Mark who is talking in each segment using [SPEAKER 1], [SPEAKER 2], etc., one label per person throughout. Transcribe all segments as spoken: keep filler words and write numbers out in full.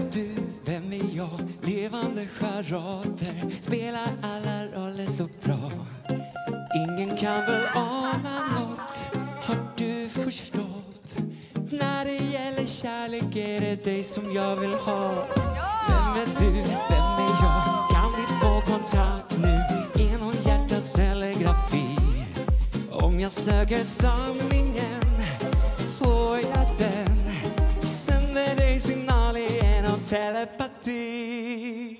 [SPEAKER 1] du, vem är jag? Levande charader, spelar alla roller så bra. Ingen kan väl ana något, har du förstått? När det gäller kärlek är det dig som jag vill ha. Vem är du, vem är jag? Kan vi få kontakt nu genom hjärtats telegrafi? Om jag söker sanningen får jag den. Sänder dig signal genom telepati.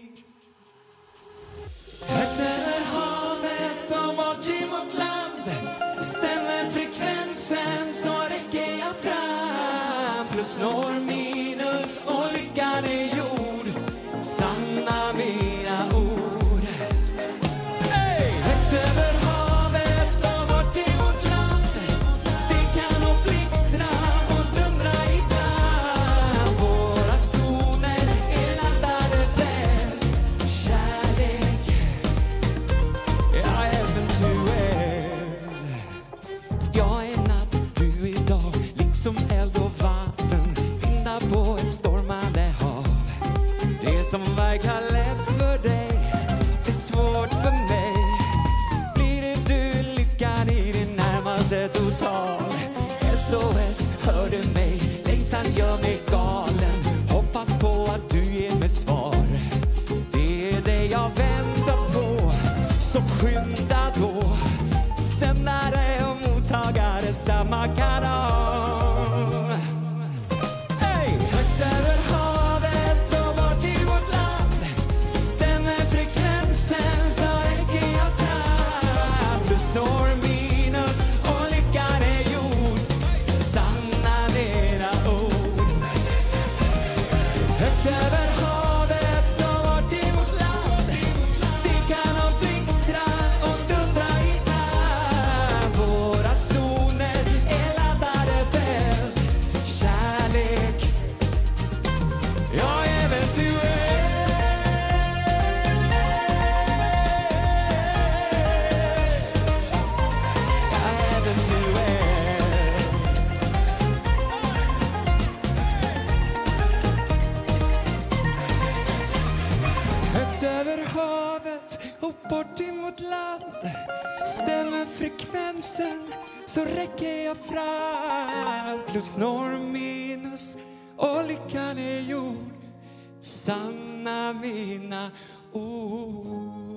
[SPEAKER 1] Högt över havet och bort till vårt land. Stämmer frekvensen så räcker jag fram. Plus når minus och lyckan är gjord. Sanna mina ord. Hey! Högt över havet och bort till vårt land. Det kan nog blixtra och dundra ibland. Våra zoner är laddade väl. Kärlek, ja, eventuellt. Jag är natt, du är dag. Liksom eld och vatten. Vindar på ett stormande hav. Det som verkar lätt för dig är svårt för mig. Blir det du lyckan i din närmaste total? S O S, hör du mig? Längtan gör mig galen. Hoppas på att du ger mig svar. Det är det jag väntar på. Så skynda då. Sändare och mottagare samma kanal. Hey! Högt över havet och bort till vårt land. Stämmer frekvensen så räcker jag fram. Plus når minus och lyckan är gjord. Sanna mina ord. Högt över havet och bort till vårt land. Det kan nog blixtra och dundra ibland. Våra zoner är laddade väl. Kärlek, ja, eventuellt. Ja, eventuellt. Högt över havet och bort till vårt land. Stämmer frekvensen så räcker jag fram. Plus når minus och lyckan är gjord. Sanna mina ord.